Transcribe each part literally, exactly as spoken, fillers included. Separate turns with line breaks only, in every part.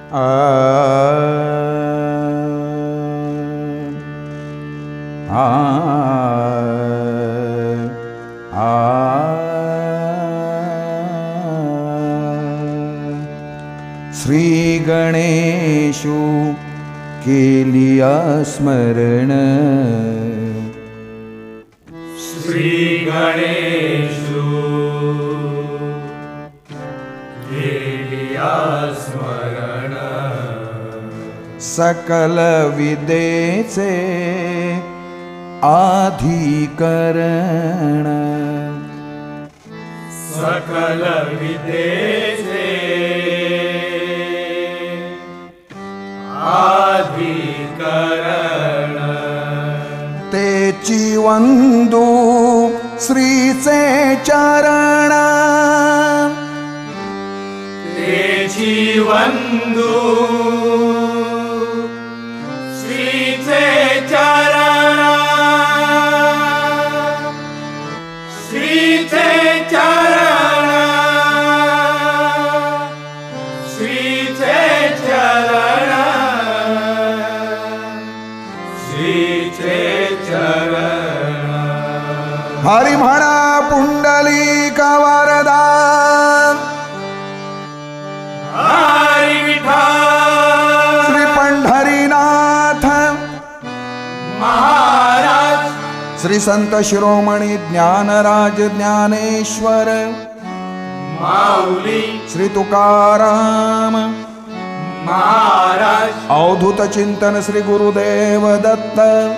आ आ आ श्री गणेशु केलिया स्मरण
श्री गणेशु केलिया स्मरण
सकल विदेचे अधिकरण
सकल विदेचे अधिकरण
तेची वंदू श्रीचे चरण
तेची वंदू श्रीचे चरण श्रीचे चरण श्रीचे चरण श्रीचे चरण
हरि म्हणा पुंडलिक वरदा
हरि विठ्ठल
श्री पंढरीनाथ
महाराज
श्री संत शिरोमणी ज्ञानराज ज्ञानेश्वर
माऊली
श्री तुकाराम
महाराज
अवधूत चिंतन श्री गुरुदेव दत्त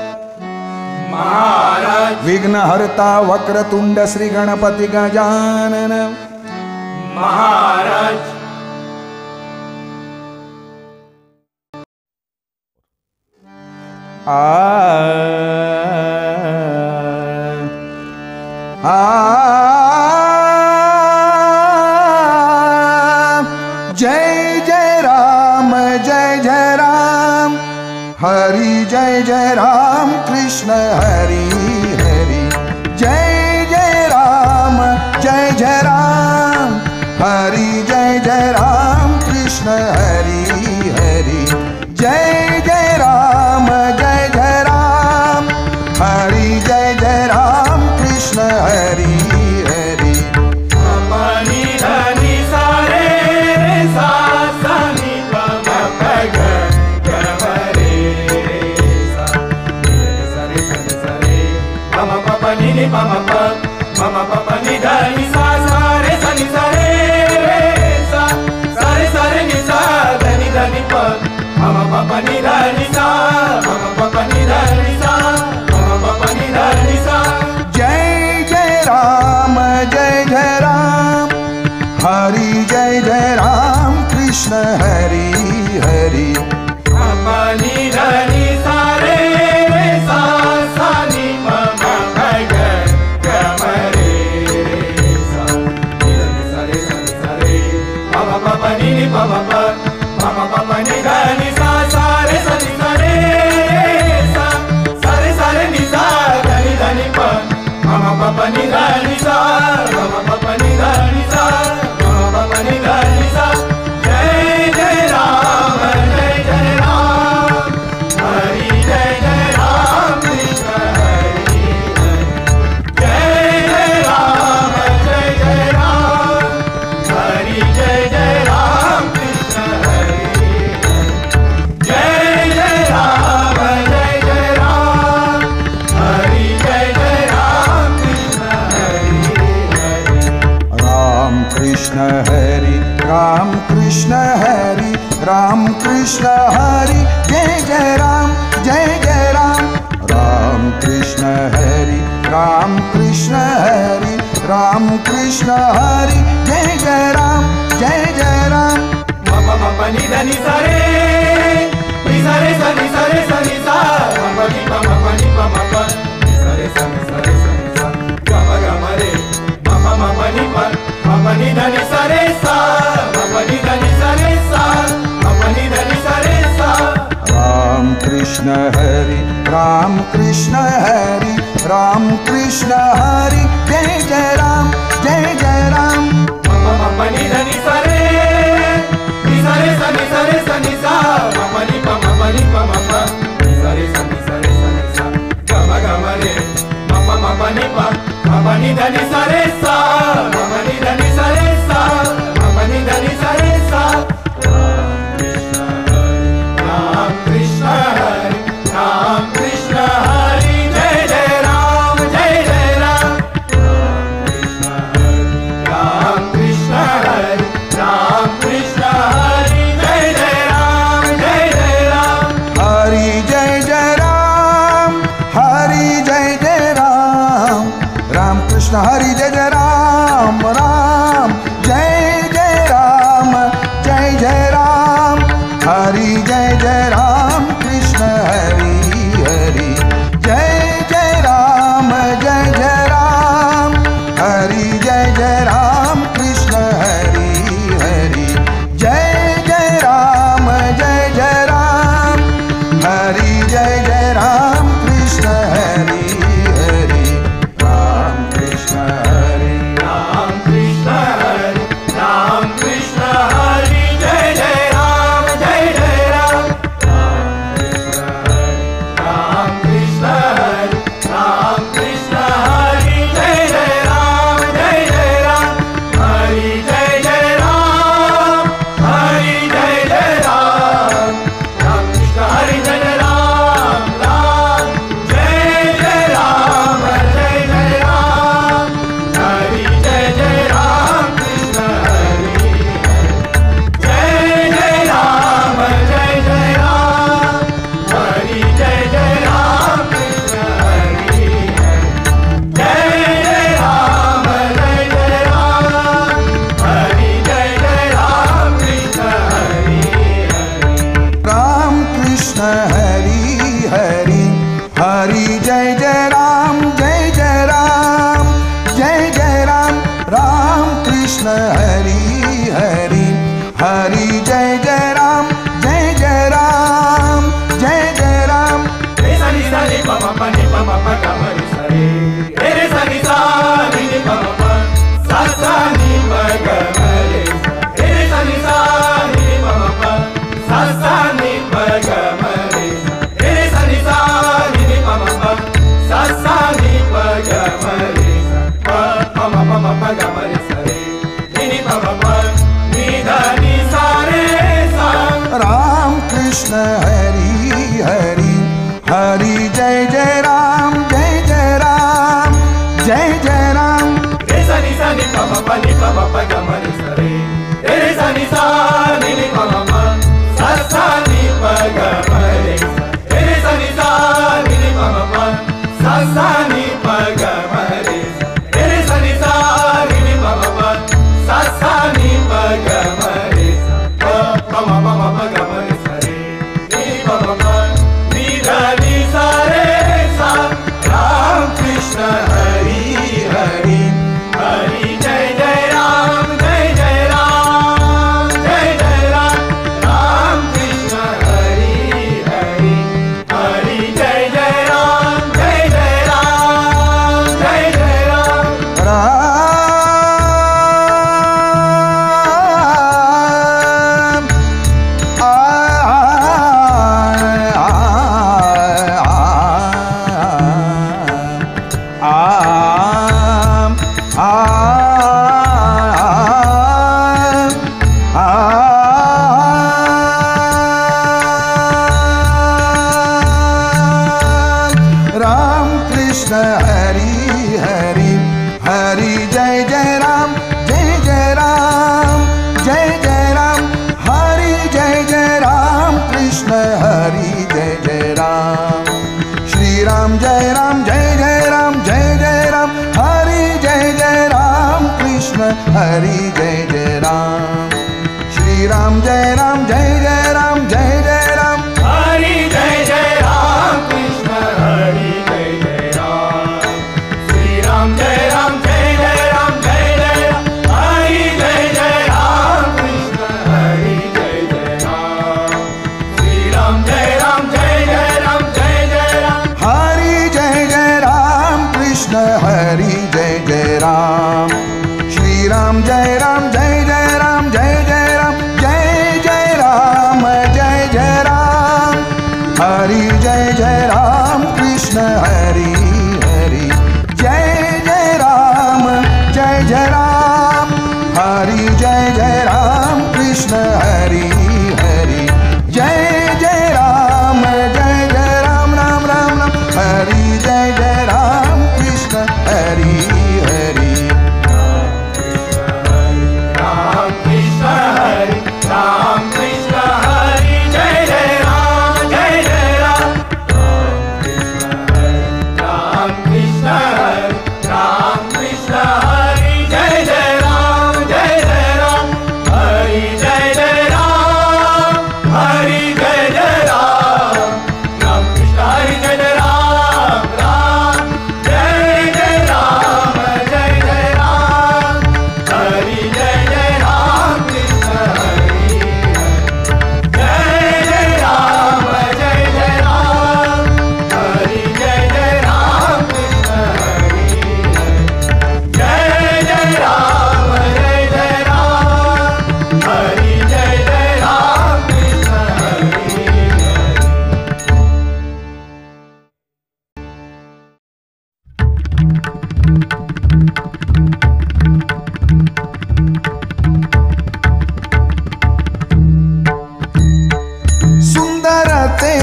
महाराज
विघ्नहर्ता वक्रतुंड श्री गणपती गजानन
महाराज
आ आ जय जय राम जय जय राम हरि जय जय राम कृष्ण हरि हरि जय जय राम जय जय राम हरि जय जय राम कृष्ण हरि हरि जय जय राम जय जय राम हरि जय जय राम कृष्ण हरि हरि
अपनी धनी सारे रे सा सा नि प म प ग ग म रे सा नि रे सा रे सा रे सा रे म म प प नि नि प म प म म प प नि धनी सा सा रे सा नि सा रे रे सा सा रे सा रे नि सा धनी धनी प म म प प नि धनी सा म म प प नि धनी सा म म प प नि धनी सा
जय जय राम जय जय राम हरि जय जय राम कृष्ण हरि हरि
अपनी धनी सारे रे सा सा नि प म प ग ग म रे सा नि धनी सारे सा नि सारे म म प प नि नि प म प म म प प नि धनी सा सा रे सा नि सा रे सा सा रे सा रे नि सा धनी धनी प म म प प नि धनी सा म म प प नि धनी सा म म प प नि धनी सा जय जय राम जय जय राम हरि जय जय राम कृष्ण हरि जय जय राम जय जय राम हरि जय जय राम कृष्ण हरि जय जय राम जय जय राम हरि जय जय राम कृष्ण हरि
राम कृष्ण हरि राम कृष्ण हरि राम कृष्ण हरि जय जय राम जय जय राम राम कृष्ण हरि राम कृष्ण हरि राम कृष्ण हरि जय जय राम जय जय राम
म प म प नि ध नि सा रे नि सा रे सा नि सा रे सा नि सा म प नि प म प नि प म प नि सा रे सा नि सा रे सा नि सा ग म ग म रे म प म प नि प म प नि ध नि सा रे सा म प नि ध नि सा रे सा म प नि ध नि सा रे सा
राम कृष्ण हरि राम कृष्ण हरि राम कृष्ण हरि जय जय राम जय जय राम
म प म प नि ध नि सा रे नि सा रे सा ni sa re sa ni sa ma pa ni pa ma pa ni pa ma pa ni sa re sa ni sa re sa ni sa ga ma ga ma re ma pa ma pa ni pa ma pa ni da ni sa re sa ma pa ni da ni sa re sa ma pa ni da ni sa re sa Ram Krishna Hari Ram Krishna Hari Jai Jai Ram Jai Jai Ram Ram Krishna Hari Ram Krishna Hari Jai Jai Ram Jai Jai Ram
Hari Jai Jai Ram, Hari Jai Jai Ram, Ram Krishna Hari Jai Jai Ram, Ram Jai Jai Ram, Jai Jai Ram, Hari Jai Jai Ram, Krishna Hari Hari, Jai Jai Ram, Jai Jai Ram, Hari Jai Jai Ram, Krishna Hari Hari, Jai Jai Ram, Jai Jai Ram, Hari Jai Jai Ram, Krishna Hari Hari, Ram Krishna Hari,
Ram Krishna Hari Ram Krishna Hari Jai Jai Ram Jai Jai Ram Ram Krishna Hari Ram Krishna Hari Jai Jai Ram Jai Jai Ram Hari Jai Jai Ram Hari Jai Jai Ram Ram Krishna Hari Jai Jai Ram Ram Jai Jai Ram Jai Jai Ram Hari Jai Jai Ram Krishna Hari Jai Jai Ram Jai Jai Ram Hari Jai Jai Ram Krishna Hari Jai Jai Ram Jai Jai Ram Hari Jai Jai Ram Krishna Hari
Ram Krishna Hari Hari, Hari Jai Jai Ram, Jai Jai Ram, Jai Jai Ram, Ram Krishna Hari Hari, Hari Jai Jai Ram, Jai Jai Ram, Jai Jai Ram.
Re sa ni sa ni pa ma pa ni pa ma pa ga ma ni sa re re re sa ni sa ni ni pa ma pa sa sa ni pa ga ma re sa re re sa ni sa ni ni pa ma pa sa sa ni pa ga ma re sa re re sa ni sa ni ni pa ma pa sa sa ni pa ga ma re sa pa pa ma pa ma pa ga ma re sa re ni ni pa ma pa ni da ni sa re sa
Ram Krishna Hari Hari, Hari Jai Jai Ram, Jai Jai Ram, Jai Jai Ram.
Re sa ni sa ni pa ma pa ni pa ma pa ga ma re sa re re re sa ni sa ni ni pa ma pa sa sa ni pa ga ma re sa re re sa ni sa ni ni pa ma pa sa sa ni pa ga ma re sa re re sa ni sa ni ni pa ma pa sa sa ni pa ga ma re sa pa pa ma pa ma pa ga ma re sa re ni ni pa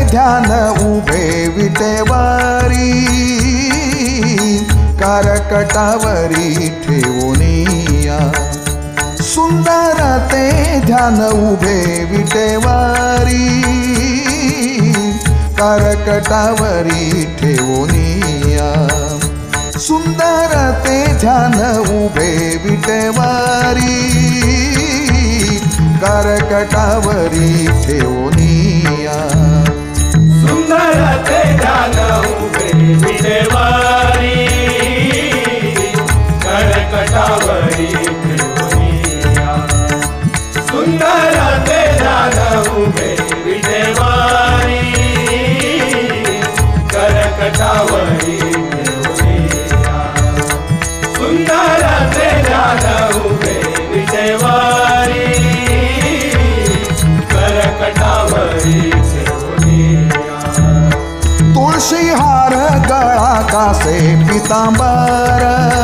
ध्यान उभे विटेवारी करकटावरी ठेवोनिया सुंदर ते ध्यान उभे विटेवारी करकटावरी ठेवोनिया सुंदर ते ध्यान उभे विटेवारी करकटावरी ठेवोनिया
सुंदर ते ध्यान उभे विटेवारी करकटावरी ठेवोनिया सुंदर ते ध्यान उभे विटेवारी करकटावरी ठेवोनिया सुंदर ते ध्यान उभे विटेवारी करकटावरी ठेवोनिया
तुळशी हार गळा कासे पितांबर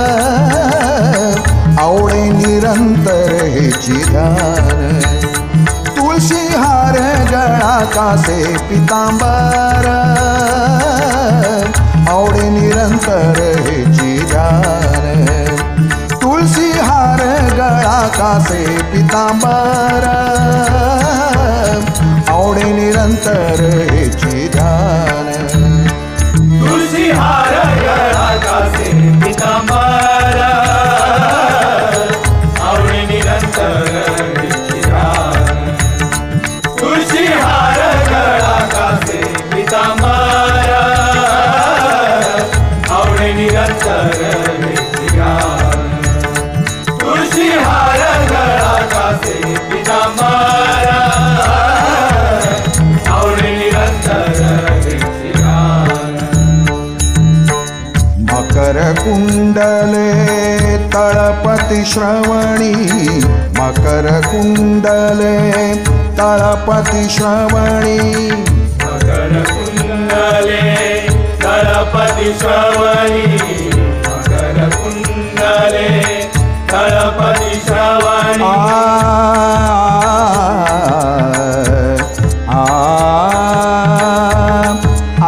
आवडे निरंतर हेची ध्यान तुळशी हार गळा कासे पितांबर आवडे निरंतर हेची ध्यान तुळशी हार गळा कासे पितांबर आवडे निरंतर हेची ध्यान
तुलसी हार गळा कासे पितांबर आवडे निरंतर हेची ध्यान तुलसी हार गळा कासे पितांबर आवडे निरंतर हेची ध्यान तुलसी हार गळा कासे पितांबर आवडे निरंतर हेची ध्यान
मकर कुंडले तळपति श्रवणी मकर कुंडले तळपति श्रवणी
मकर कुंडले तळपति श्रवणी मकर कुंडले तळपति श्रवणी
आ आ आ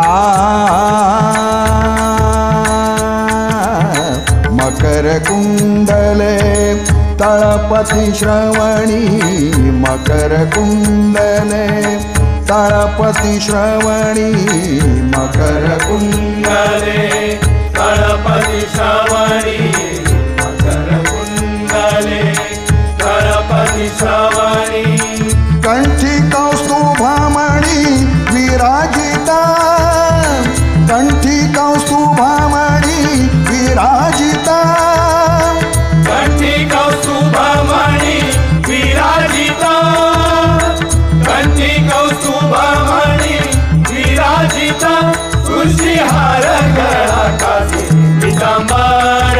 मकर कुंडले तळपति श्रवणी मकर कुंडले तळपति श्रवणी मकर
कुंडले तळपति श्रवणी मकर कुंडले तळपति श्रवणी
कंठी कौस्तुभमणि विराजिता कंठी कौस्तुभमणि विराजिता
कंठी कौस्तुभमणि विराजिता कंठी कौस्तुभमणि विराजिता तुलसी हार गळा कासे पितांबर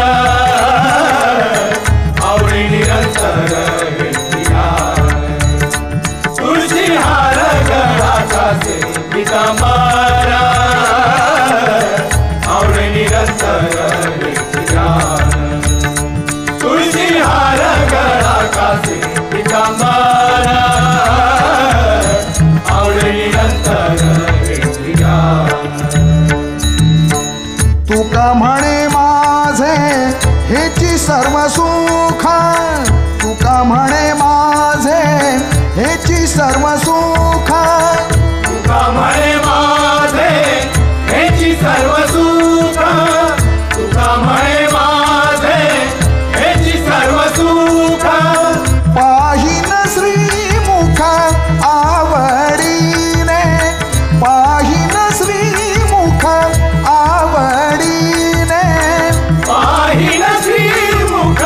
आवडे निरंतर हेची ध्यान तुलसी हार गळा कासे पितांबर आवडे निरंतर हेची ध्यान तुलसी हार गळा कासे पितांबर आवडे निरंतर हेची ध्यान
तुका म्हणे माझे हेची सर्व सुख तुका म्हणे माझे हेची सर्व सुख
तुका म्हणे माझे हेची सर्व सुख तुका म्हणे माझे हेची सर्व सुख
पाहिन श्रीमुख आवडीने पाहिन श्रीमुख आवडीने
पाहिन श्रीमुख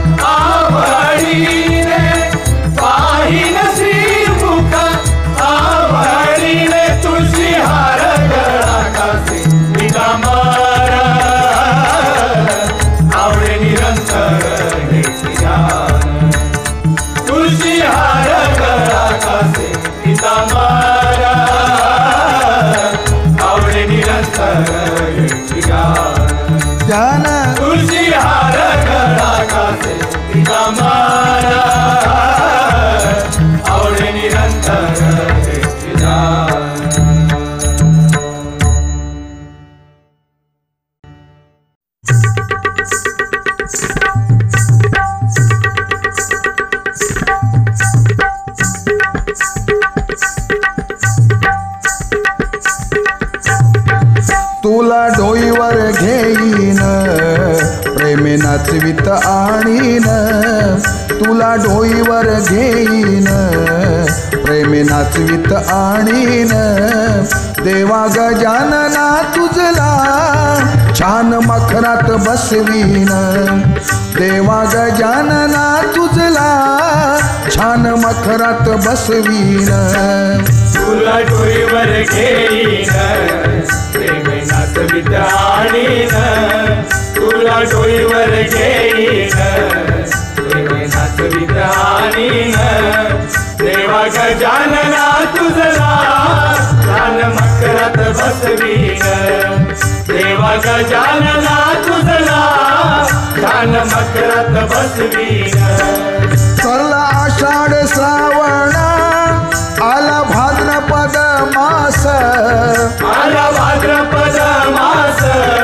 आवडीने पाहिन श्रीमुख आवडीने तुळशी
नाचवित आणीन तुला डोईवर घेईन प्रेमे नाचवित आणीन देवा गजानना तुझला छान मखरात बसवीन देवा गजानना तुझला छान मखरात बसवीन
तुला डोईवर घेईन प्रेमे नाचवित आणीन तुला डोईवर घेईन प्रेमे नाचवित आणीन देवा गजानना तुझला छान मखरात बसवीन देवा गजानना तुझला छान मखरात बसवीन
सरला आषाढ श्रावण आला भाद्रपद मास
आला भाद्रपद मास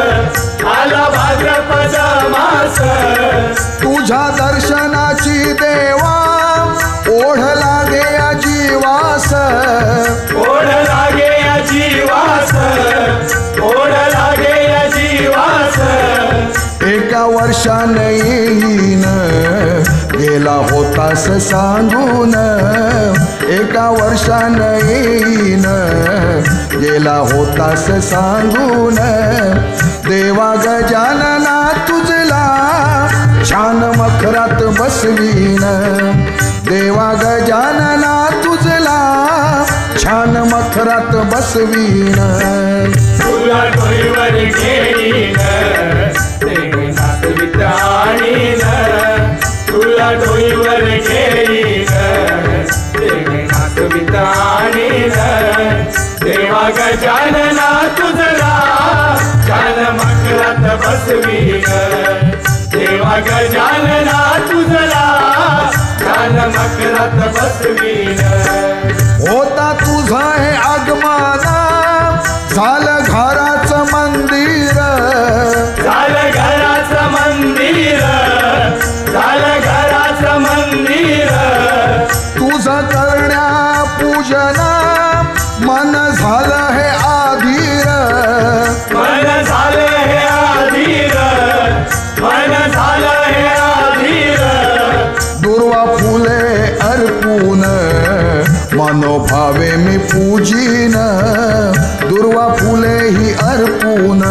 आला भाद्रपद मास
तुझ्या दर्शनाची देवा ओढ लागे जीवास
ओढ लागे जीवास ओढ लागे जीवास
एका वर्षान येईन गेला होतास सांगून एका वर्षान येईन गेला होतास सांगून देवा गजानना तुझला छान मखरात बसवीन देवा गजानना तुझला छान मखरात बसवीन
तुला डोईवर घेईन प्रेमे नाचवित आणीन तुला डोईवर घेईन प्रेमे नाचवित आणीन देवा गजानना तुझला छान मखरात बसवीन देवा गजानना तुझला छान मखरात बसवीन
होता तुझा हे आगमन झालं घराचं मंदिर
झालं घराचं मंदिर झालं घराचं मंदिर
तुझं करण्या पूजना मन झालं हे आधीर
मन झाले हे आधीर मन झालं हे आधीर
दुर्वा फुले अर्पून मनोभावे मी पूजीन दुर्वा फुले ही अर्पून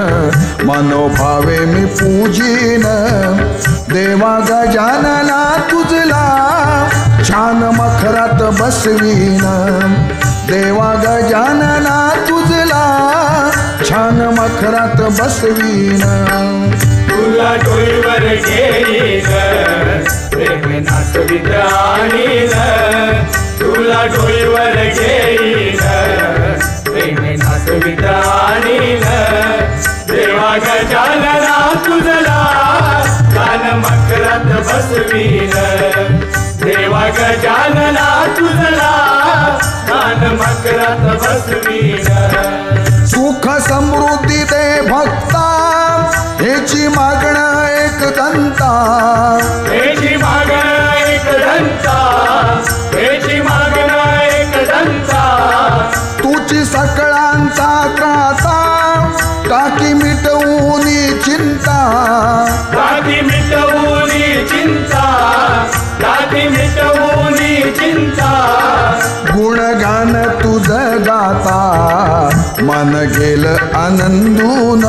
मनोभावे मी पूजीन देवा गजानना तुझला छान मखरात बसवीन देवा गजानना तुझला छान मखरात बसवीन
तुला डोईवर घेईन प्रेमे नाचवित आणीन तुला डोईवर घेईन प्रेमे नाचवित आणीन देवा गजानना तुझला छान मखरात बसवीन देवा गजानना तुझला छान मखरात बसवीन
सुख समृद्धी दे भक्ता हेची मागण एक दंता
हेची मागण एक दंता हेची मागण एक दंता
तुझी सकळांचा त्राता टाकी मिटवून चिंता
टाकी मिटवून चिंता टाकी मिटवून चिंता
गुणगान तुझ गाता मन गेल आनंदून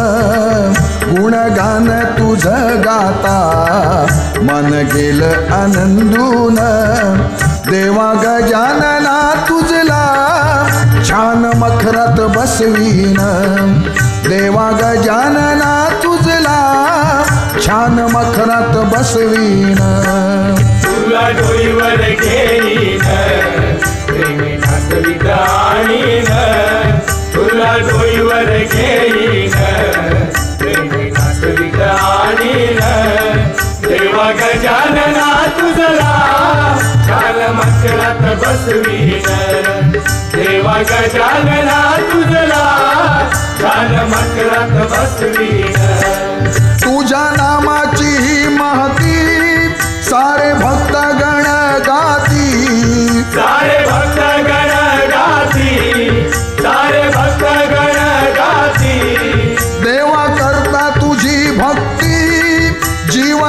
गुणगान तुझ गाता मन गेल आनंदून देवा गजानना तुझला छान मखरात बसवीन देवा गजानना तुझला छान मखरात बसवीन
तुला डोईवर घेईन प्रेमे नाचवित आणीन तुला डोईवर घेईन प्रेमे नाचवित आणीन देवा गजानना तुझला छान मखरात बसवीन देवा गजानना तुझला छान मखरात बसवीन
तुझ्या नामाची ही महती सारे भक्त गण गाती
सारे भक्त गण गाती सारे भक्त गण गाती
देवा करता तुझी भक्ती जीवन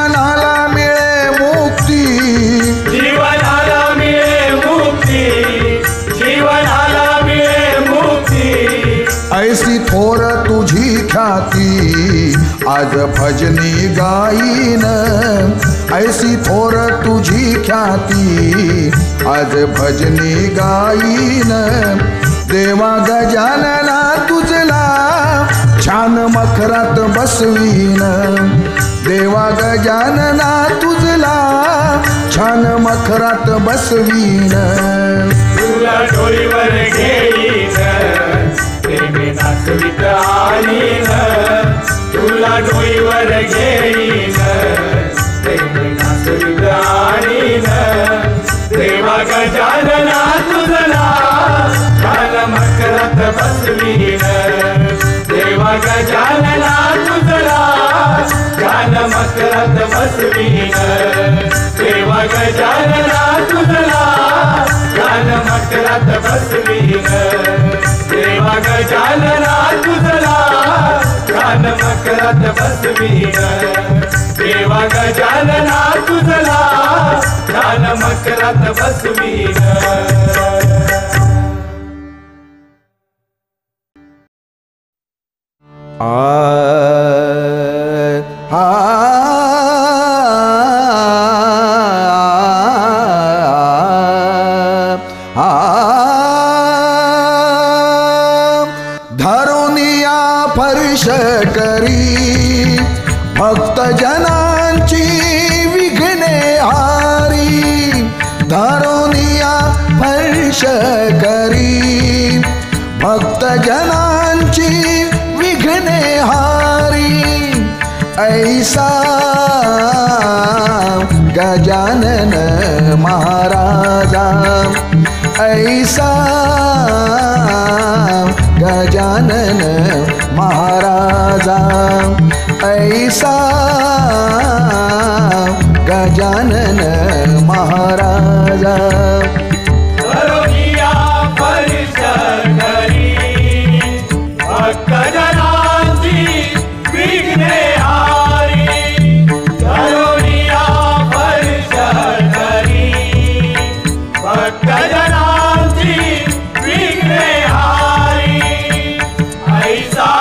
आज भजनी गाईन ऐसी थोर तुझी ख्याती, आज भजनी गाईन देवा गजानना तुझला छान मखरात बसवीन, देवा गजानना तुझला छान मखरात बसवीन,
तुला डोईवर घेईन प्रेमे नाचवीत आणीन, तुला डोईवर घेईन प्रेमे नाचवीत आणीन, देवा गजानना तुझला छान मखरात बसवीन, देवा गजानना तुझला छान मखरात बसवीन, देवा गजानना तुझला छान मखरात बसवीन, देवा गजानना तुझला छान मखरात बसवीन, देवा गजानना तुझला छान मखरात बसवीन.
आ आ आ धरुनिया फर्श करी भक्त जनांची विघ्ने हारी, धरुनिया फर्श करी भक्त जनांची विघ्ने हारी, ऐसा गजानन महाराजा, ऐसा गजानन महाराजा, ऐसा गजानन महाराजा.
धरुनिया फर्श करी भक्त जनांची विघ्ने हारी, धरुनिया फर्श करी भक्त जनांची विघ्ने हारी, ऐसा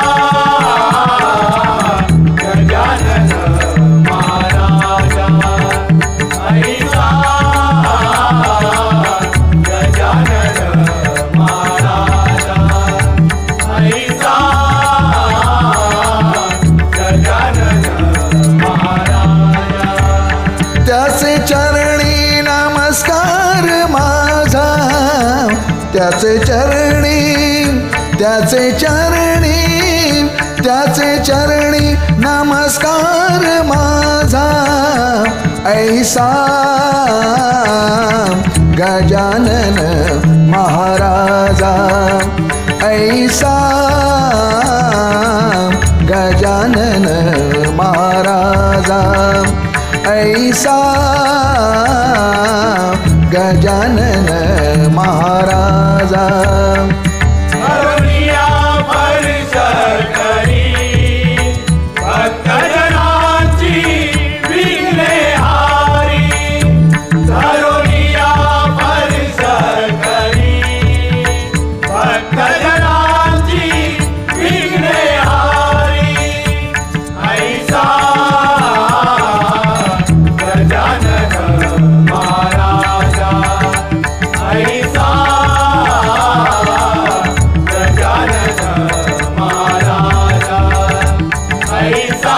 गजानन महाराजा, ऐसा गजानन महाराजा, ऐसा गजानन महाराजा.
त्याचे चरणी नमस्कार माझा, त्याचे चरणी, त्याचे चरणी, त्याचे चरणी नमस्कार माझा, ऐसा गजानन महाराजा, ऐसा गजानन महाराजा, ऐसा गजानन महाराजा.
धरुनिया फर्श करी भक्त जनांची विघ्ने हारी, धरुनिया फर्श करी भक्त जनांची विघ्ने हारी, ऐसा गजानन महाराजा, ऐसा गजानन महाराजा, ऐसा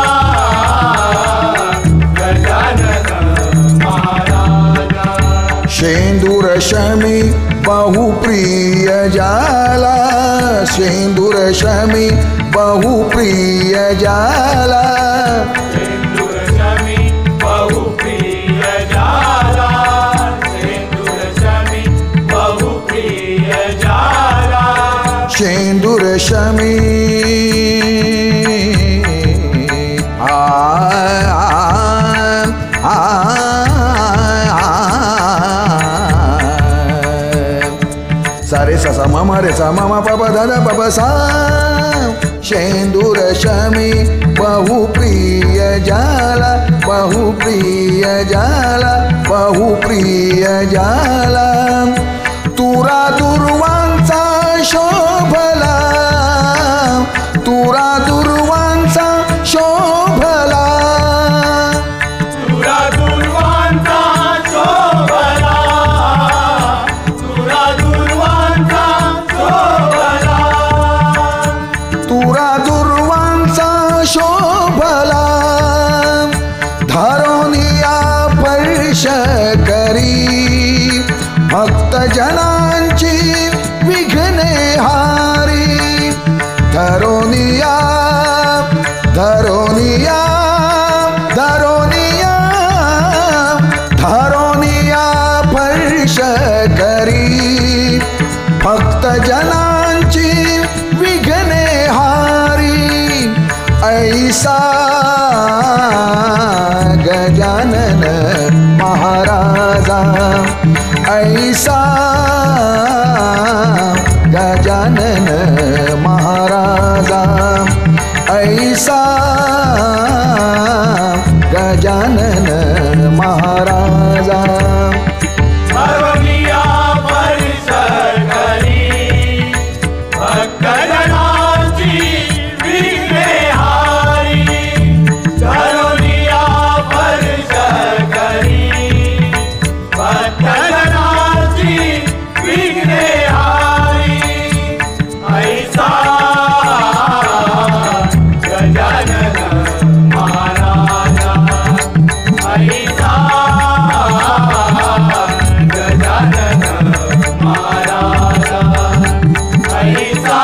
गजानन महाराजा.
शेंदूर शमी बहुप्रिय जाला, शेंदूर शमी बहुप्रिय जाला,
शेंदूर शमी बहुप्रिय जाला, शेंदूर शमी बहुप्रिय जाला,
शेंदूर शमी आ आ सारे सा सा म रे सा म प प ध ध प प सा, शेंदूर शमी बहुप्रिय जाला, बहुप्रिय जाला, बहुप्रिय जाला, तुरा दुर्वांचा शोभला, तुरा दुर्वांचा शोभला, महाराजा ऐसा गजानन महाराजा
धरोनिया परिसर करी भक्तजनांची विघ्ने हारी धरोनिया परिसर करी भक्तजनांची विघ्ने हारी ऐसा गजानन महाराजा ऐसा गजानन महाराजा ऐसा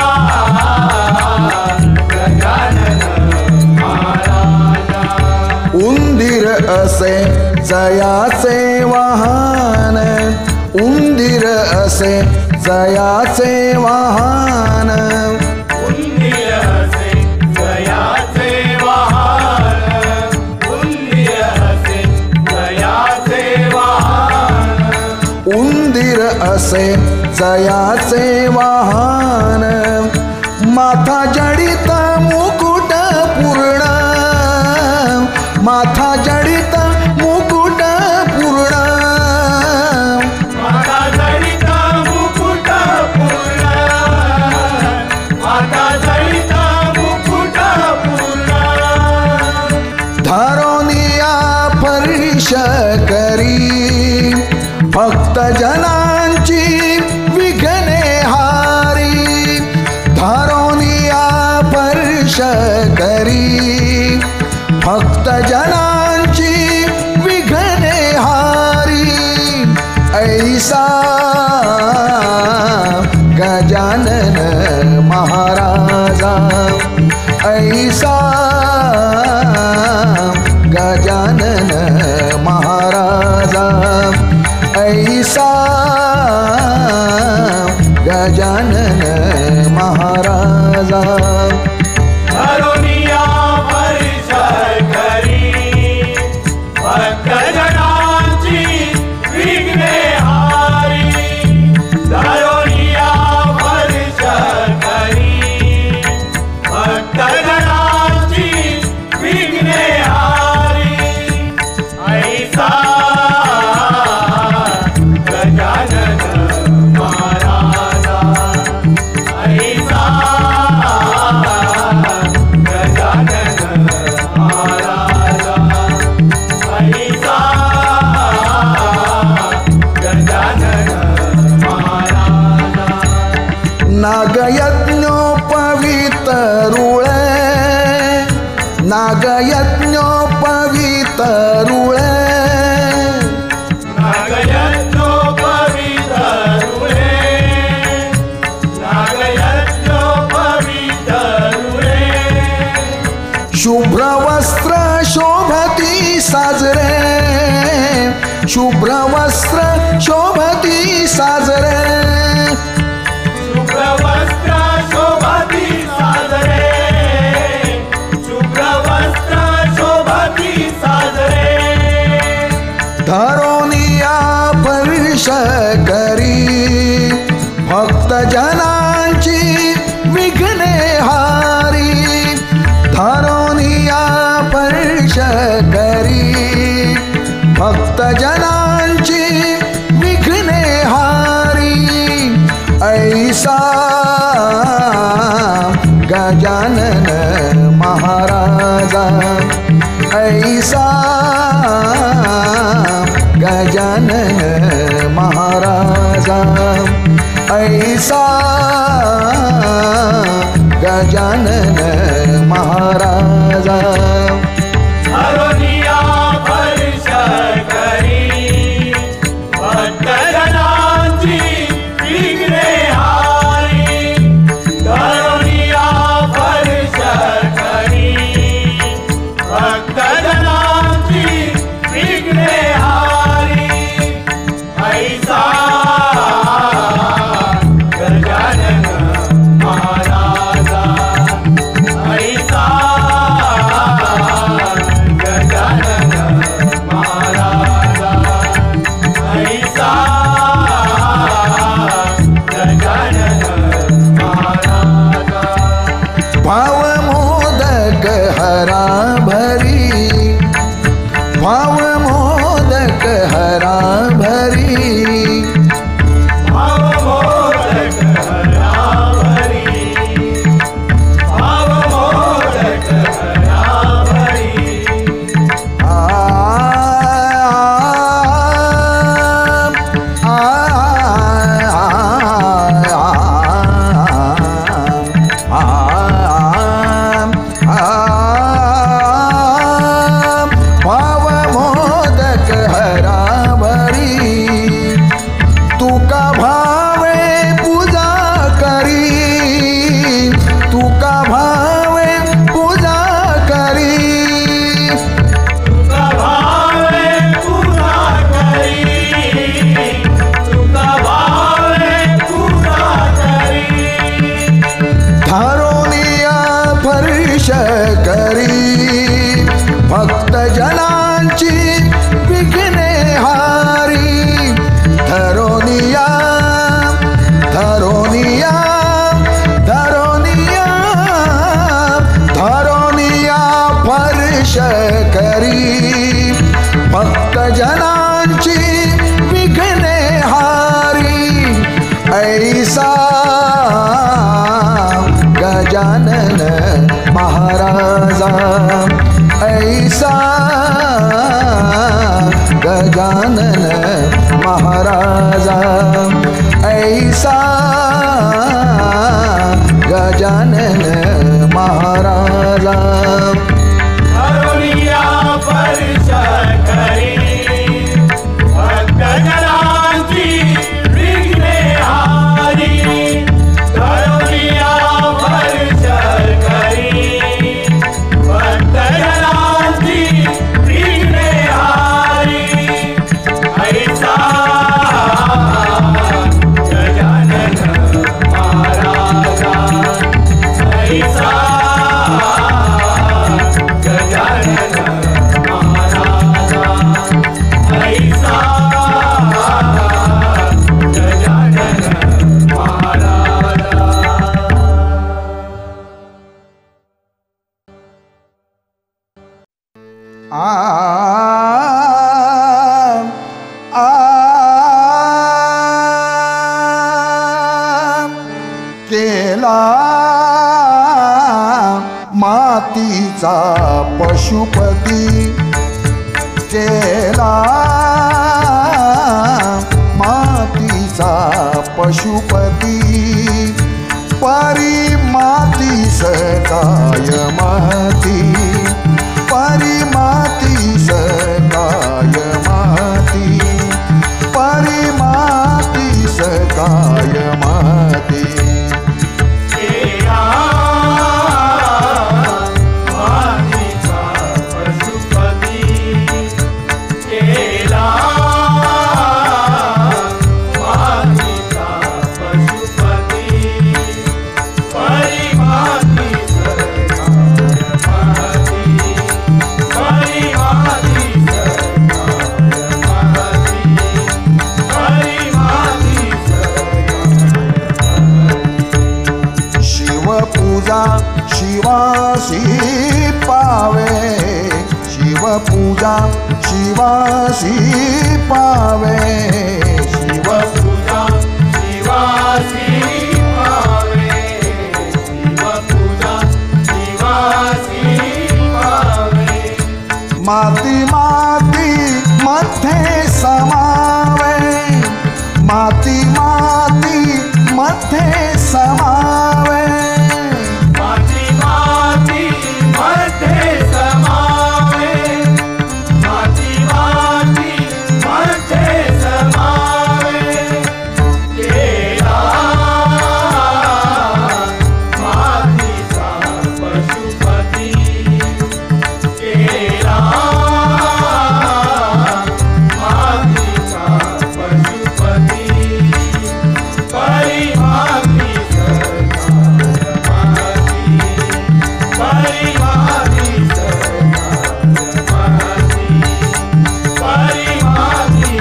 गजानन महाराजा
उंदीर असे जयाचे वाहन उंदीर असे जयाचे वाहन
उंदीर असे जयाचे वाहन उंदीर असे जयाचे वाहन
उंदीर असे जयाचे वाहन माथा जडित मुकुट पूर्ण माथा जडित मुकुट पूर्ण
माता जडिता मुकुट पूर्ण माता जडिता मुकुट पूर्ण
धरोनिया परिश करी भक्त जनांची विघ्ने हारी धरोनिया परिश करी भक्त जनांची विघ्ने हारी ऐसा गजानन महाराजा ऐसा गजानन महाराजा ऐसा गजानन महाराजा
धरोनिया परिसर करी भक्तजनांची विघ्ने हारी धरोनिया परिसर करी भक्तजनांची विघ्ने हारी ऐसा गजानन महाराजा ऐसा गजानन महाराजा ऐसा गजानन महाराजा
नागयज्ञोपवितरुळे नागयज्ञोपवितरुळे
नागयज्ञोपवितरुळे नागयज्ञोपवितरुळे
शुभ्र वस्त्र शोभती साजरे शुभ्र वस्त्र शोभती साजरे
शुभ्रवस्त्र शोभती साजरे शुभ्रवस्त्र शोभती साजरे
धरोनिया परिश करी भक्त जनांची विघ्ने हारी धरोनिया परिश करी भक्त जनांची विघ्ने हारी ऐसा गजानन महाराजा ऐसा गजानन महाराजा ऐसा गजानन महाराजा
धरोनिया परिसर करी भक्तजनांची विघ्ने हारी धरोनिया परिसर करी भक्तजनांची विघ्ने हारी ऐसा गजानन महाराजा ऐसा
गजाननांची विघ्ने हारी धरोनिया धरोनिया धरोनिया धरोनिया फर्श करी भक्तजनांची विघ्ने हारी ऐसा गजानन महाराजा ऐसा गजानन महाराजा ऐसा गजानन महाराजा
धरोनिया फर्श करी भक्तजनांची विघ्ने हारी धरोनिया फर्श करी भक्तजनांची विघ्ने हारी ऐसा गजानन महाराजा ऐसा गजानन महाराजा ऐसा गजानन महाराजा
आ आ केला मातीचा पशुपती केला मातीचा पशुपती परी माती सकाय महती परी माती सकाय महती परी माती सकाय महती
केला मातीचा पशुपती केला मातीचा पशुपती परी माती सकाय महती परी माती सकाय
शिवपूजा शिवासी पावे शिवपूजा शिवासी पावे
शिवपूजा शिवासी पावे शिवपूजा शिवासी पावे
माती माती मध्ये समावे माती माती मध्ये समावे
माती माती मध्ये समावे माती माती मध्ये समावे केला मातीचा पशुपती केला मातीचा पशुपती परी माती परी माती परी माती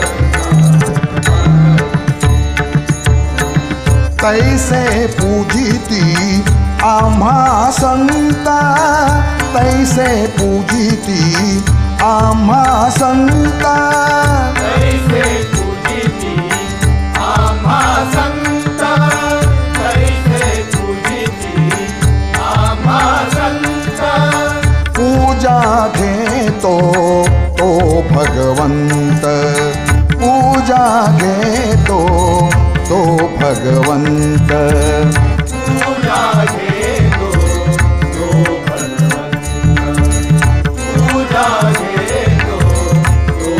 तैसे पूजिती आम्हा संता तैसे पूजिती आम्हा संता
कैसे पूजिती आम्हा संत कैसे पूजिती आम्हा संत
पूजा घेतो तो भगवंत पूजा घेतो तो भगवंत
पूजा घेतो तो भगवंत पूजा घेतो तो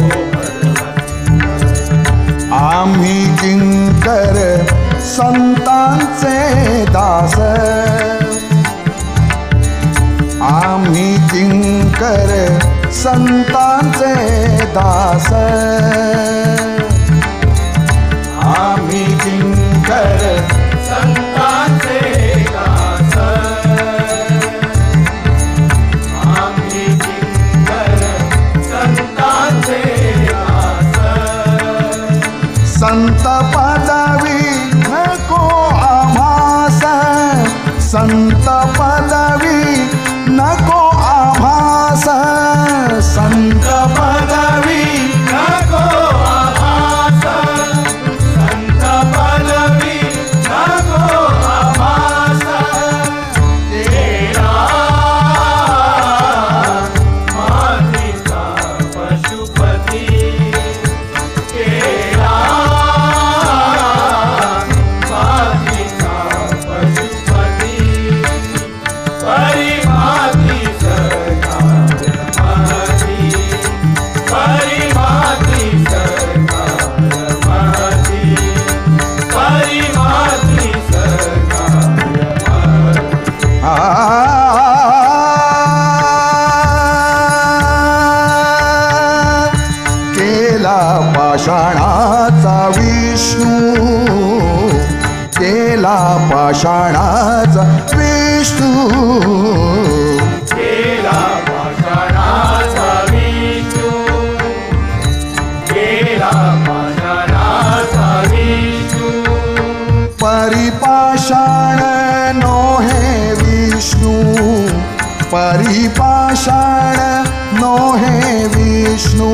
भगवंत
आम्ही किंकर संतांचे दास आम्ही किंकर संतांचे दास आम्ही किंकर
संतांचे दास आम्ही किंकर
संत पदवी नको आभास, संत पदवी
नको आभास, संत पदवी नको आभास, तेरा मातीचा पशुपती, तेरा मातीचा पशुपती, परिमाती सरकार महती, परिमाती सरकार महती, परिमाती सरकार महती।
आ केला पाषाणाचा विष्णू, केला पाषाणाचा विष्णू,
केला पाषाणाचा विष्णू, केला पाषाणाचा विष्णू,
परिपाषाण नोहे विष्णू, परिपाषाण नोहे विष्णू,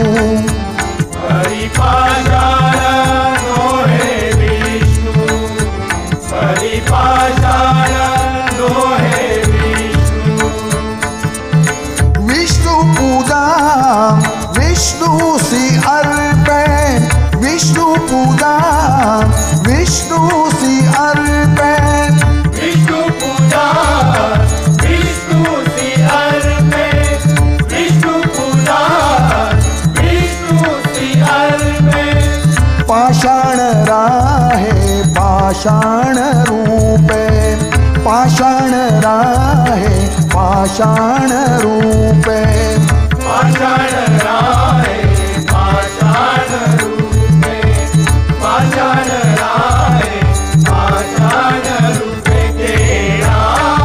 परिपाषाण नोहे विष्णू, परिपाषाण नोहे विष्णू,
विष्णु पूजा विष्णु सी अर्पे, विष्णु पूजा विष्णु सी अर्पे,
विष्णु पूजा विष्णु सी अर्पे, विष्णु पूजा विष्णु सी अर्पे,
पाषाण राहे पाषाण रूपे, पाषाण राहे पाषाण रूपे,
पाषाण राहे पाषाण रूपे, पाषाण राहे पाषाण रूपे, तेरा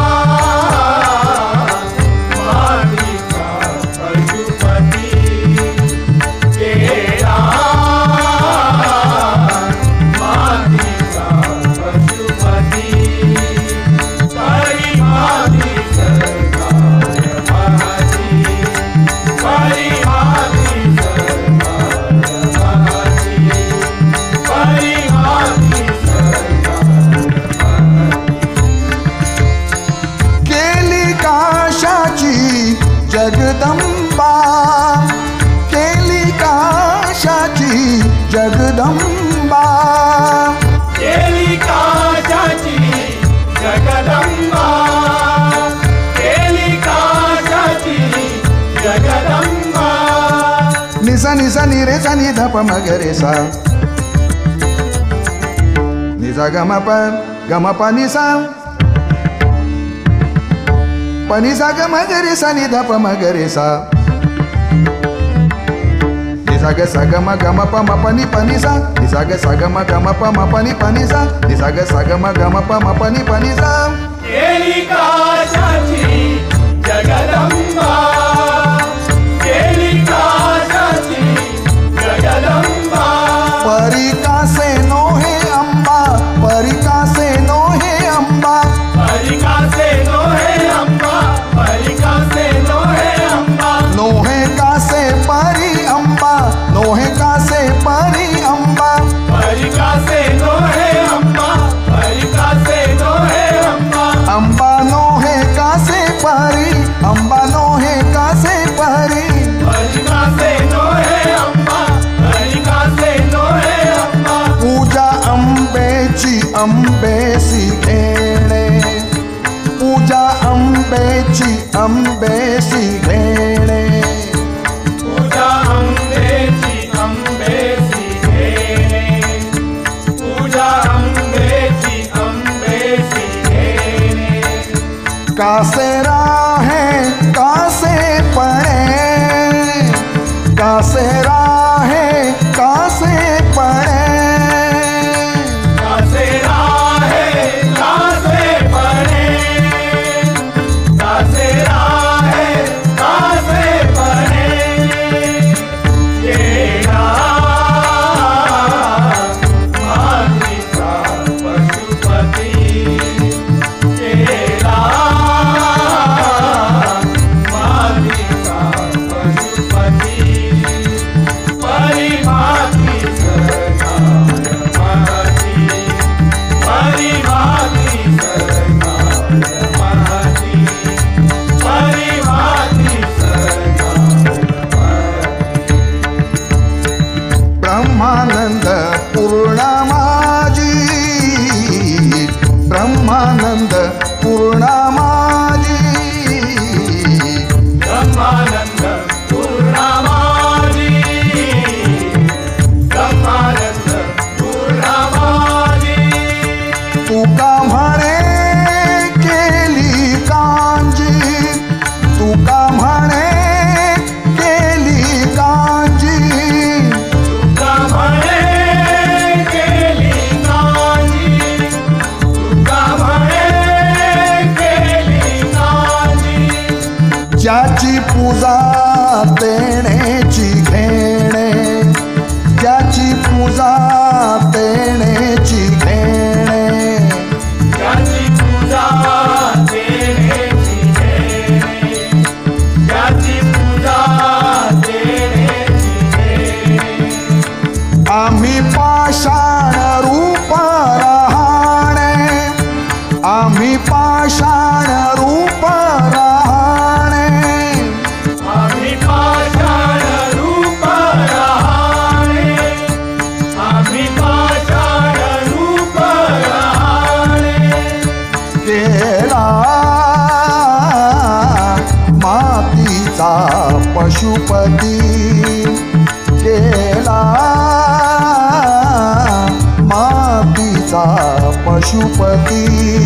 मातीचा पशुपती, तेरा मातीचा पशुपती, परिमाती सरकार महती, परिमाती सरकार महती, परिमाती सरकार महती।
केली काशाची जगदंबा, केली काशाची जगदंबा,
केली काशाची जगदंबा, केली काशाची जगदंबा,
निसा निसा नि रे सा नि ध प म ग रे सा, निसा ग म प ग म प नि सा, प नि सा ग म ग रे सा नि ध प म ग रे सा, निसा ग सा ग म ग म प म प नि प नि सा, निसा ग सा ग म ग म प म प नि प नि सा, निसा ग सा ग म ग म प म प नि प नि सा,
केली काशाची जगदंबा, केली काशाची जगदंबा,
परिकासे नोहे अंबा, परिकासे नोहे अंबा,
परिकासे नोहे अंबा, परिकासे नोहे अंबा,
नोहे कासे परी अंबा, नोहे कासे परी अंबा,
परिकासे नोहे अंबा, परिकासे नोहे अंबा,
अंबा नोहे कासे परी, अंबा नोहे कासे परी,
परिकासे नोहे अंबा, परिकासे नोहे अंबा,
पूजा अंबेची अंबेसी घेणे, पूजा अंबेची अंबेसी घेणे,
पूजा अंबेची अंबेसी घेणे, पूजा अंबेची अंबेसी घेणे,
कासे राहे कासे पणे, कासे राहे कासे पणे,
कासे राहे कासे पणे, कासे राहे कासे पणे, तेरा मातीचा पशुपती, तेरा
ब्रह्मानंद पूर्णामाजी
ब्रह्मानंद पूर्णामाजी ब्रह्मानंद पूर्णामाजी
तुका म्हणे केली कांजी तुका म्हणे केली कांजी
तुका म्हणे केली कांजी तुका म्हणे केली कांजी
ज्याची पूजा तेणेची घेणे ज्याची पूजा तेणेची घेणे
ज्याची पूजा तेणेची घेणे ज्याची पूजा तेणेची घेणे
आम्ही पाषाण रूप राहणे आम्ही पाषाण रूप राहणे
आम्ही पाषाण रूप राहणे आम्ही पाषाण रूप राहणे
केला मातीचा पशुपती केला मातीचा पशुपती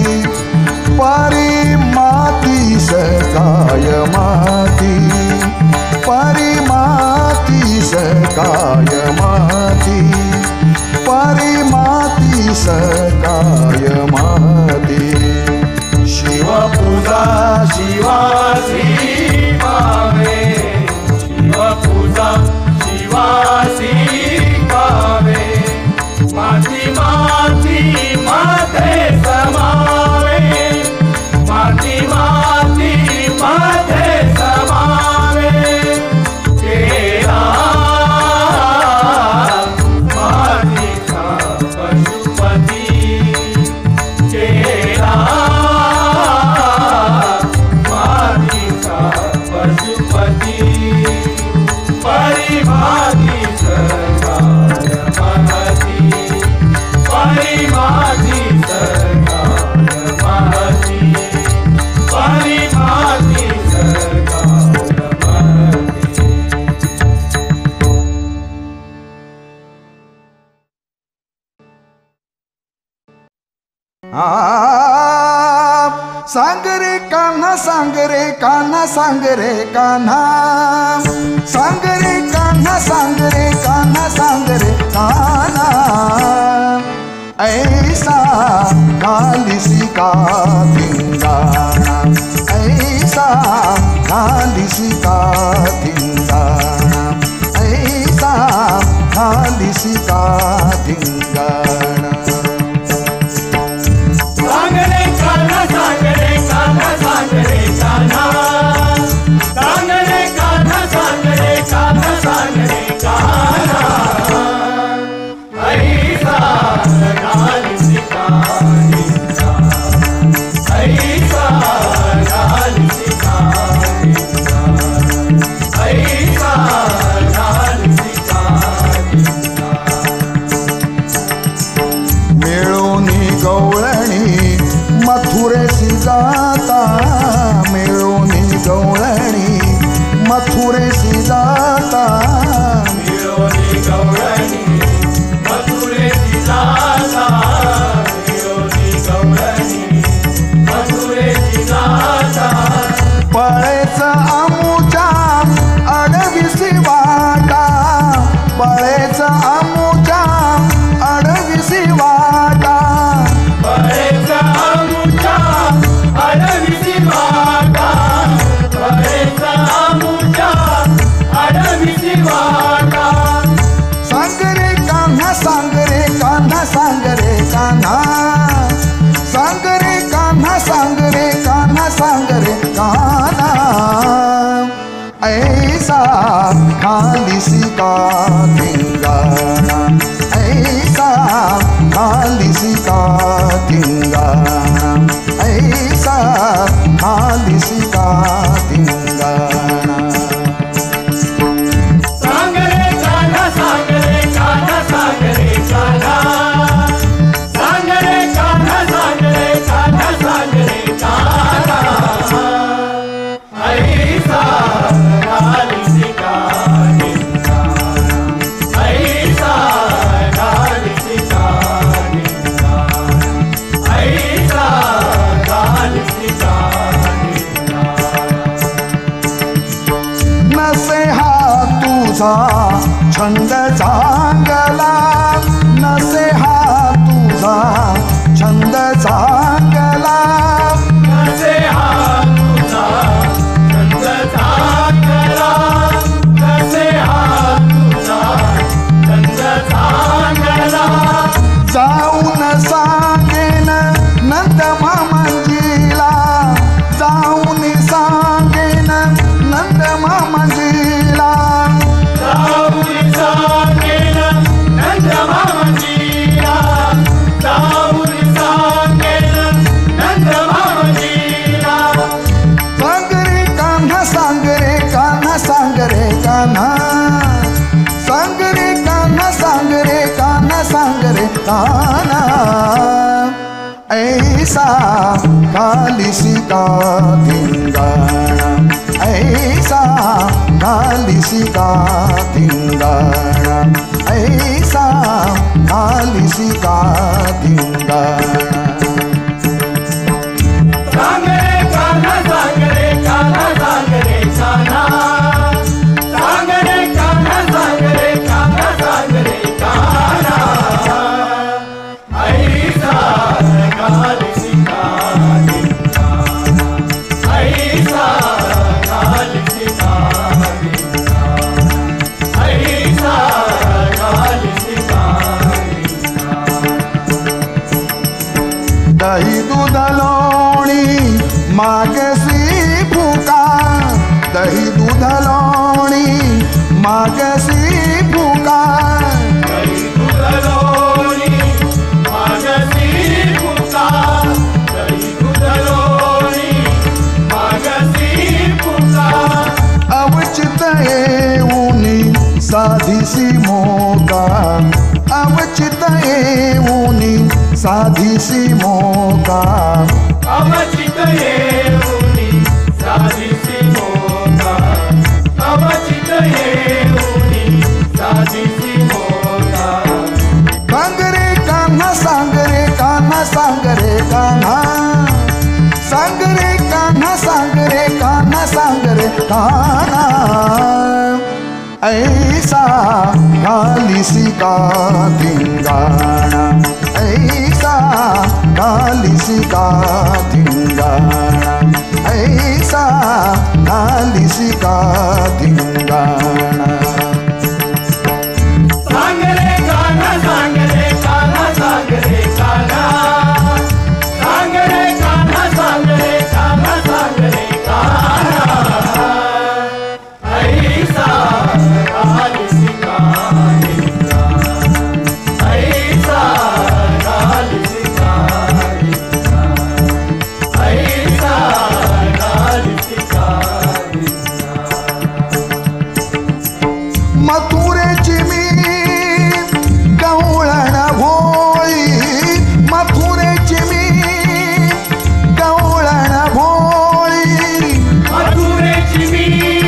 परी माती सकाय माती परी माती सकाय माती परी माती सकाय माती
शिवपूजा शिवासी पावे शिवपूजा शिवासी पावे माती माती माते समावे माती माती माते समावे केला मातीचा पशुपती केला मातीचा पशुपती परिमाती सकाय महती परिमाती सकाय महती परिमाती सकाय महती
आ सांग रे कान्हा सांग रे कान्हा सांग रे कान्हा सांग रे कान्हा सांग रे कान्हा सांग रे कान्हा ऐसा कालिसी का धिंगाणा ऐसा कालिसी का धिंगाणा ऐसा कालिसी का धिंगाणा
सांगरे कान्हा सांगरे कान्हा सांगरे कान्हा सांगरे कान्हा सांगरे कान्हा सांगरे कान्हा ऐसा कालिसी का धिंगाणा ऐसा कालिसी का धिंगाणा ऐसा कालिसी का धिंगाणा
मिळूनी गवळणी मथुरेसी जाता मिळूनी गवळणी मथुरेसी जाता
मिळोनी गवळणी मथुरेची जाता मिळोनी गवळणी मथुरेची जाता
पळेच आमुच्या अडविसी वाटा पळेच आमुच्या अडविसी वाटा
बळेचा आमुच्या अडविसी वाटा बळेचा आमुच्या अडविसी वाटा
सांग रे कान्हा सांग रे कान्हा सांग रे कान्हा सांग रे कान्हा सांग रे कान्हा सांग रे कान्हा ऐसा खालिसी का धिंगाणा ऐसा खालिसी का धिंगाणा ऐसा खालिसी का धिंगाणा
सांगरे कान्हा सांगरे कान्हा सांगरे कान्हा सांगरे कान्हा सांगरे कान्हा
ऐसा छंद चांगला नसे हा तुझा छंद चांगला
नसे हा तुझा छंद चांगला नसे हा तुझा छंद चांगला
जाऊन सांगेन नंद मामाजीला जाऊन सांगेन नंद मामाजीला
जाऊन सांगेन नंद मामाजीला जाऊन सांगेन नंद मामाजीला
सांग रे कान्हा सांग रे कान्हा सांग रे कान्हा सांग रे कान्हा सांग रे कान्हा सांग रे कान्हा ऐसा कालिसी का धिंगाणा ऐसा कालिसी का धिंगाणा ऐसा कालिसी का धिंगाणा
सांग रे कान्हा सांग रे कान्हा सांग रे कान्हा सांग रे कान्हा सांग रे कान्हा सांग रे कान्हा ऐसा कालिसी का धिंगाणा ऐसा कालिसी का धिंगाणा ऐसा कालिसी का
दही दूध लोणी मागसी फुका दही दूध लोणी मागसी फुका
दही दूध लोणी मागसी फुका दही दूध लोणी मागसी फुका
अवचित येऊनी साधीसी मोका अवचित येऊनी साधीसी मोका
अवचित येऊनी साधीसी मोका अवचित येऊनी साधीसी मोका
सांग रे कान्हा सांग रे कान्हा सांग रे कान्हा सांग रे कान्हा सांग रे कान्हा सांग रे कान्हा ऐसा कालिसी का धिंगाणा ऐसा कालिसी का धिंगाणा ऐसा कालिसी का धिंगाणा
सांग रे कान्हा सांग रे कान्हा सांग रे कान्हा सांग रे कान्हा सांग रे कान्हा सांग रे कान्हा ऐसा कालिसी का धिंगाणा ऐसा कालिसी का धिंगाणा ऐसा कालिसी का धिंगाणा
मथुरेची मी गवळण भोळी मथुरेची मी गवळण भोळी
मथुरेची मी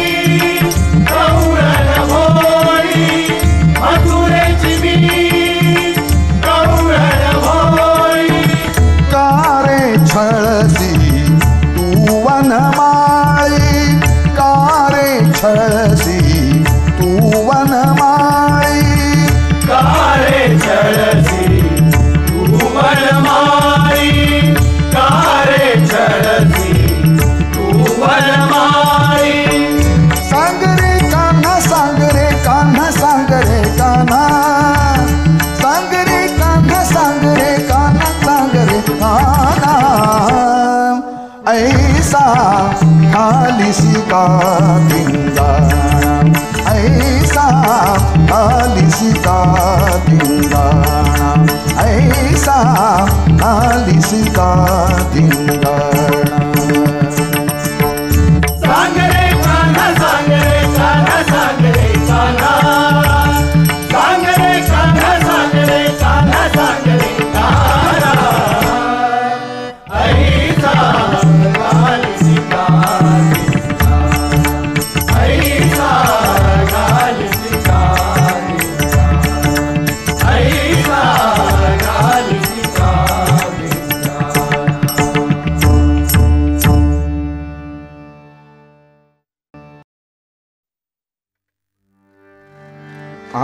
गवळण भोळी मथुरेची मी गवळण भोळी
कारे छळसी तू वनमाळी कारे छळसी तू वनमाळी
कारे छळसी तू वनमाळी कारे छळसी तू वनमाळी
सांग रे कान्हा सांग रे कान्हा सांग रे कान्हा सांग रे कान्हा सांग रे कान्हा सांग रे कान्हा ऐसा कालिसी का धिंगाणा ऐसा कालिसी का धिंगाणा ऐसा कालिसी का धिंगाणा
सांग रे कान्हा सांग रे कान्हा सांग रे कान्हा सांग रे कान्हा सांग रे कान्हा सांग रे कान्हा ऐसा कालिसी का धिंगाणा ऐसा कालिसी का धिंगाणा ऐसा कालिसी का धिंगाणा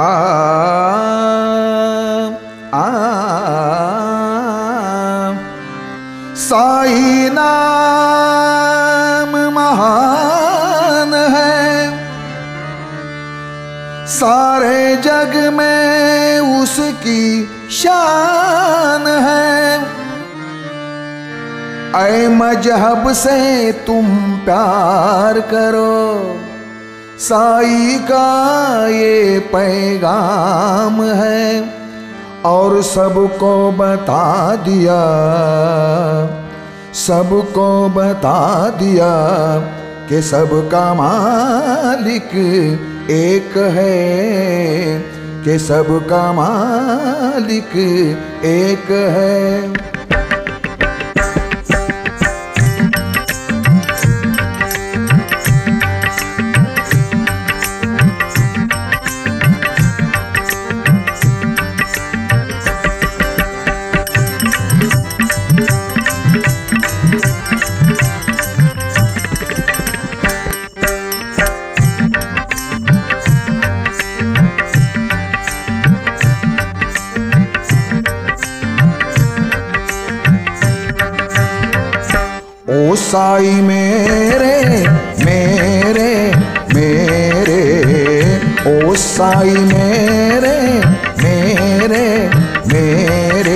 आ आ साई नाम महान है, सारे जग में उसकी शान है। ऐ मजहब से तुम प्यार करो, साई का ये पैगाम है। और सबको बता दिया, सबको बता दिया कि सबका मालिक एक है, कि सबका मालिक एक है। ओ साई मेरे मेरे मेरे, ओ साई मेरे मेरे मेरे,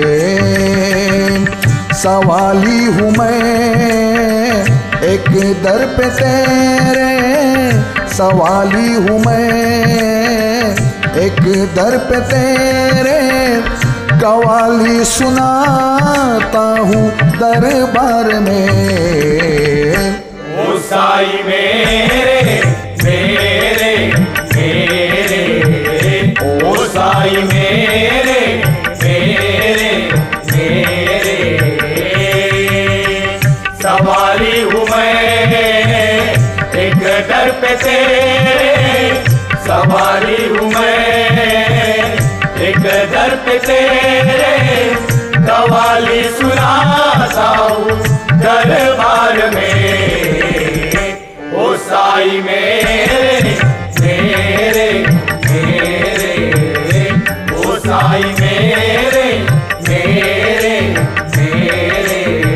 सवाली हूँ मैं एक दर पे तेरे, सवाली हूँ मैं एक दर पे तेरे। कवाली सुनाता हूँ दरबार में।
ओ साई मेरे मेरे मेरे, ओ साई मेरे मेरे मेरे, सवाली हूँ मैं एक दर पे तेरे, सवाली हूँ मैं एक दर पे तेरे। कवाली सुनाता हूँ दरबार में। ओ साई मेरे मेरे मेरे, ओ साई मेरे मेरे मेरे।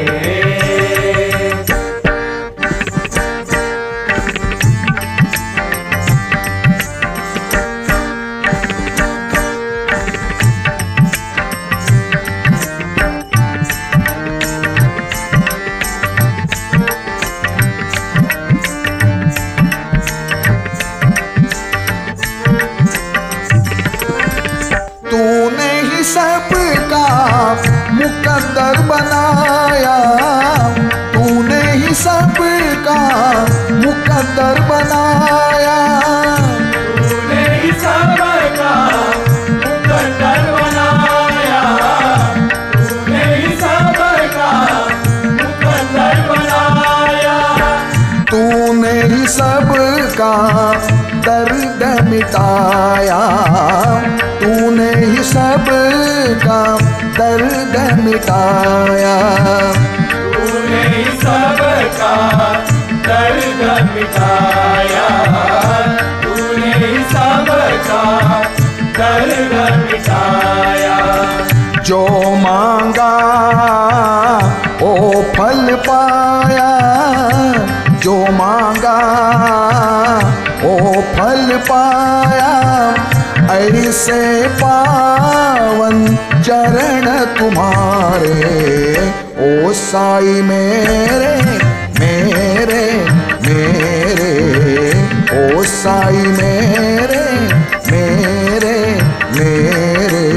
तूने ही सबका मुकद्दर बनाया, तूने ही सबका मुकद्दर बनाया,
तूने ही सबका मुकद्दर बनाया, तूने ही सबका मुकद्दर बनाया।
तूने ही सबका दर्द मिटाया, तूने ही सबका दर्द मिटाया,
तूने ही सबका दर्द मिटाया, तूने ही सबका दर्द मिटाया।
जो मांगा ओ फल पाया, जो मांगा ओ फल पाया। ऐसे पावन चरण तुम्हारे, ओ साई मेरे मेरे मेरे, ओ साई मेरे मेरे मेरे।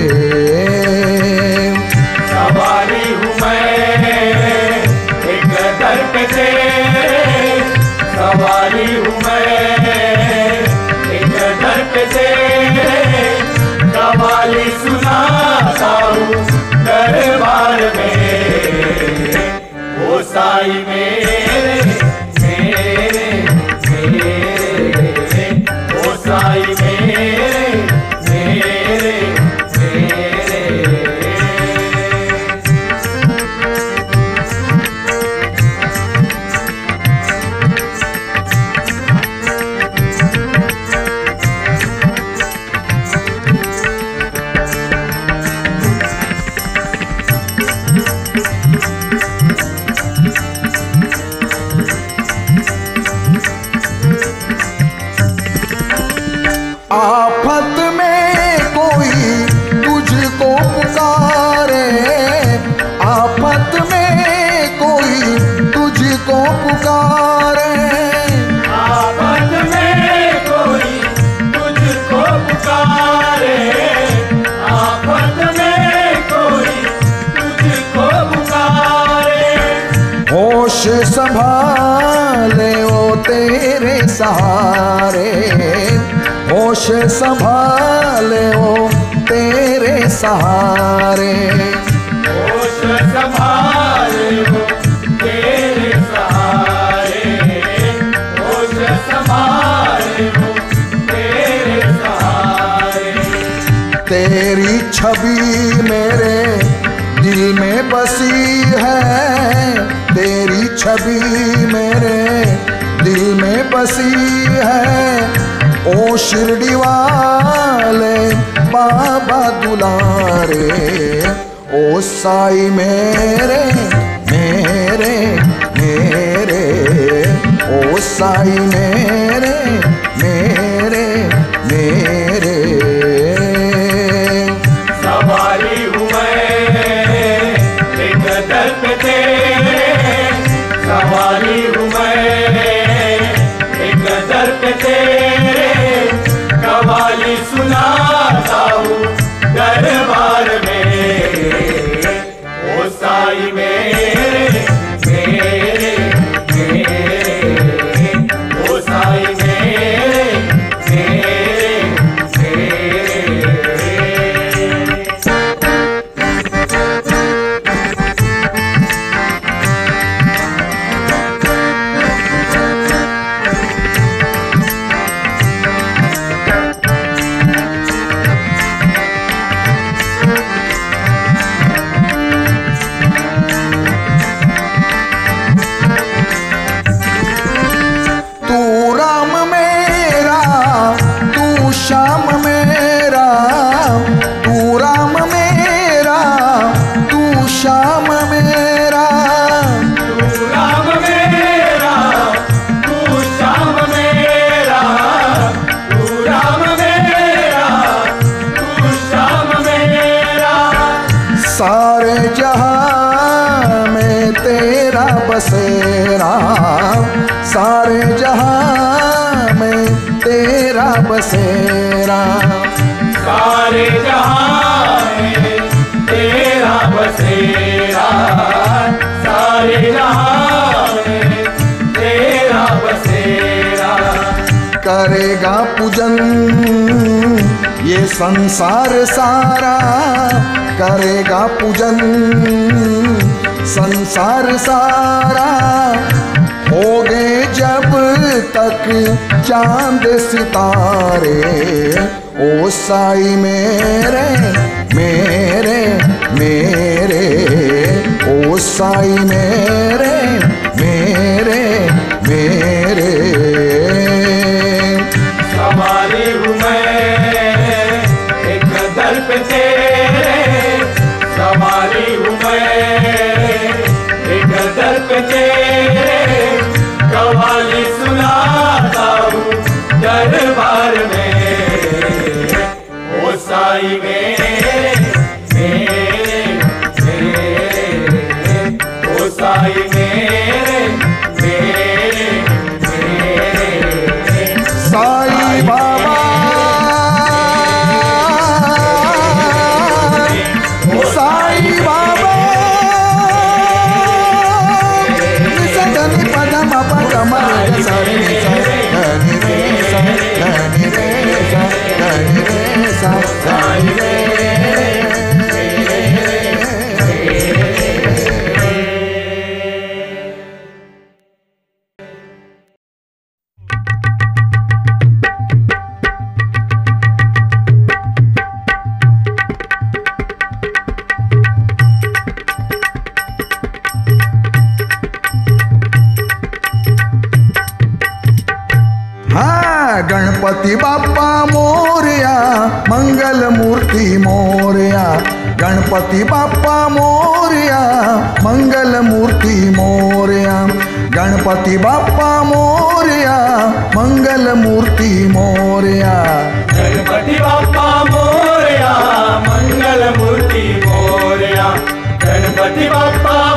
सवारी हूँ मैं एक दर पे तेरे, सवारी हूँ मैं एक दर पे तेरे। कवाली सुनाता हूँ दरबार में। ओ साई मेरे मेरे मेरे, ओ साई मेरे मेरे मेरे।
आफत में कोई तुझको पुकारे,
आफत में कोई तुझको पुकारे, आफत में कोई तुझको पुकारे।
होश संभाले वो तेरे सहारे, होश संभाले वो तेरे सहारे,
होश संभाले वो तेरे सहारे, होश संभाले वो तेरे सहारे।
तेरी छवि मेरे दिल में बसी है, तेरी छवि मेरे दिल में बसी है। ओ शिरडी वाले बाबा दुलारे, ओ साई मेरे मेरे मेरे, ओ साई मेरे मेरे मेरे।
सवारी हूँ मैं एक दर पे तेरे, सवारी हूँ मैं एक दर पे तेरे, कवाली सुनाता हूँ दरबार में। ओ साई मेरे मेरे मेरे, ओ साई मेरे मेरे मेरे।
सारे जहां में तेरा बसेरा, सारे जहां में तेरा बसेरा,
सारे जहां में तेरा बसेरा, सारे जहां में तेरा बसेरा।
करेगा पूजन ये संसार सारा, करेगा पूजन संसार सारा। होगे जब तक चांद सितारे, ओ साई मेरे मेरे मेरे, ओ साई मेरे मेरे मेरे।
सवारी हूँ मैं एक दर पे तेरे, सवारी हूँ मैं एक दर पे तेरे, कवाली सुनाता हूँ दरबार में। ओ साई मेरे मेरे मेरे, ओ साई मेरे मेरे मेरे।
साई बाबा साई बाबा सदनि पदम पदम रे सारे धनि रे सा धनि रे सा धनि रे सा साई रे। गणपति बाप्पा मोरया मंगल मूर्ति मोरया, गणपति बाप्पा मोरया मंगल मूर्ति मोरया, गणपति बाप्पा मोरया मंगल मूर्ति मोरया,
गणपति बाप्पा मोरया मंगल मूर्ति मोरया, गणपति बाप्पा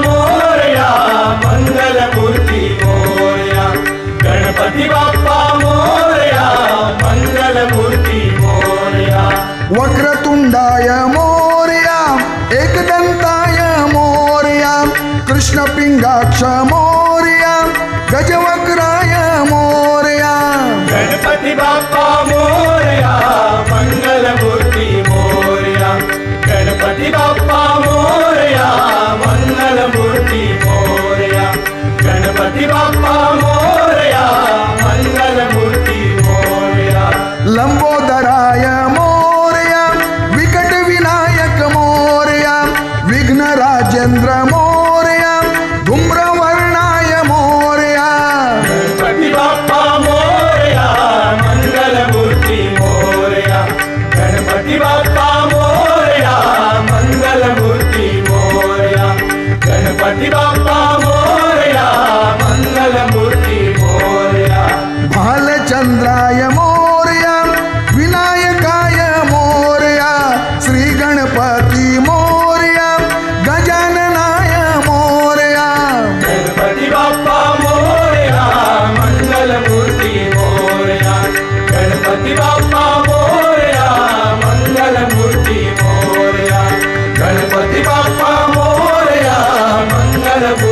मंगलमूर्ती मोरया, गणपती बाप्पा मोरया, मंगलमूर्ती मोरया.
वक्रतुंडाय मोरया, एकदंताय मोरया, कृष्णपिंगाक्ष मोरया, गजवक्राय मोरया.
गणपती बाप्पा मोरया, मंगलमूर्ती मोरया, गणपती बाप्पा मोरया, मंगलमूर्ती मोरया, गणपती बाप्पा मोरया, मंगलमूर्ती मोरया.
लंबोदराय मोरया, विकट विनायक मोरया, विघ्न राजेंद्र मोरया, धूम्रवर्णाय मोरया.
गणपती बाप्पा मोरया, मंगलमूर्ती मोरया, गणपती बाप्पा मोरया, मंगलमूर्ती मोरया, गणपती बाप्पा मोरया, मंगलमूर्ती मोरया.
भालचंद्राय मोरया, विनायकाय मोरया, श्री गणपती मोरया, गजाननाय मोरया.
गणपती बाप्पा मोरया, मंगलमूर्ती मोरया, गणपती बाप्पा मोरया, मंगलमूर्ती मोरया, गणपती बाप्पा मोरया, मंगलमूर्ती